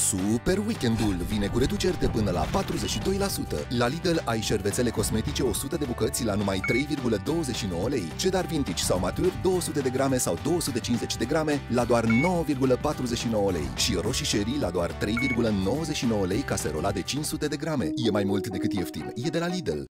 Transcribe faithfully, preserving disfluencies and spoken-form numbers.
Super weekendul vine cu reduceri de până la patruzeci și doi la sută. La Lidl ai șervețele cosmetice o sută de bucăți la numai trei virgulă douăzeci și nouă lei, cheddar vintage sau matur două sute de grame sau două sute cincizeci de grame la doar nouă virgulă patruzeci și nouă lei și roșii sherry la doar trei virgulă nouăzeci și nouă lei caserola de cinci sute de grame. E mai mult decât ieftin, e de la Lidl.